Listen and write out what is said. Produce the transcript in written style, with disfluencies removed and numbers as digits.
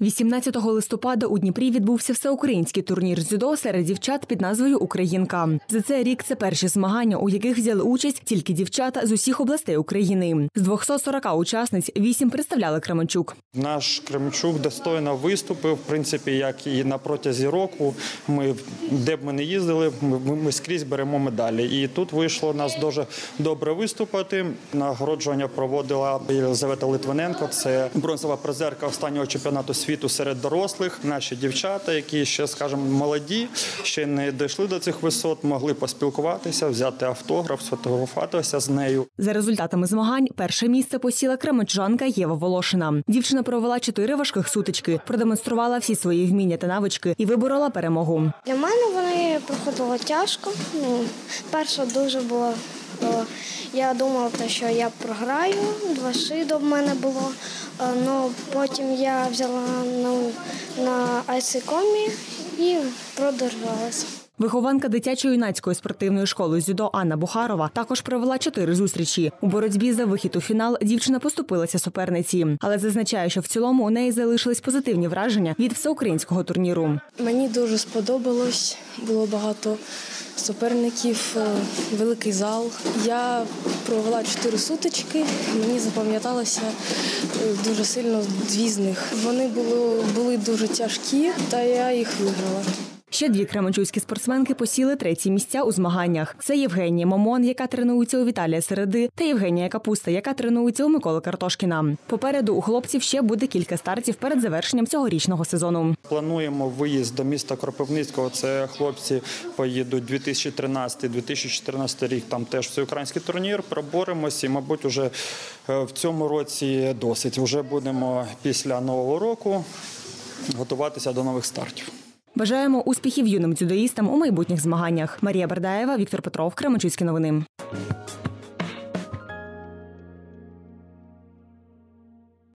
18 листопада у Дніпрі відбувся всеукраїнський турнір з дзюдо серед дівчат під назвою «Українка». За цей рік це перші змагання, у яких взяли участь тільки дівчата з усіх областей України. З 240 учасниць 8 представляли Кременчук. Наш Кременчук достойно виступив, в принципі, як і на протязі року. Де б ми не їздили, ми скрізь беремо медалі. І тут вийшло нас дуже добре виступити. Нагороджування проводила Єлизавета Литвиненко. Це бронзова призерка останнього чемпіонату світу серед дорослих. Наші дівчата, які ще, скажімо, молоді, ще не дійшли до цих висот, могли поспілкуватися, взяти автограф, сфотографуватися з нею. За результатами змагань перше місце посіла кременчужанка Єва Волошина. Дівчина провела 4 важких сутички, продемонструвала всі свої вміння та навички і виборола перемогу. Для мене вони проходили тяжко. Перша дуже була. Я думала, що я програю, 2 шиди в мене було. Але потім я взяла на айсикомі і продержалася. Вихованка дитячо-юнацької спортивної школи з дзюдо Анна Бухарова також провела 4 зустрічі. У боротьбі за вихід у фінал дівчина поступилася суперниці. Але зазначає, що в цілому у неї залишились позитивні враження від всеукраїнського турніру. Мені дуже сподобалось, було багато суперників, великий зал. Я провела 4 сутички, мені запам'яталося дуже сильно 2 з них. Вони були дуже тяжкі, та я їх виграла. Ще 2 кременчуцькі спортсменки посіли 3-ті місця у змаганнях. Це Євгенія Момон, яка тренується у Віталія Середи, та Євгенія Капуста, яка тренується у Миколи Картошкіна. Попереду у хлопців ще буде кілька стартів перед завершенням цьогорічного сезону. Плануємо виїзд до міста Кропивницького. Це хлопці поїдуть 2013-2014 рік, там теж всеукраїнський турнір, проборемося і, мабуть, уже в цьому році досить. Вже будемо після Нового року готуватися до нових стартів. Бажаємо успіхів юним дзюдоїстам у майбутніх змаганнях. Марія Бердаєва, Віктор Петров, Кременчуцькі новини.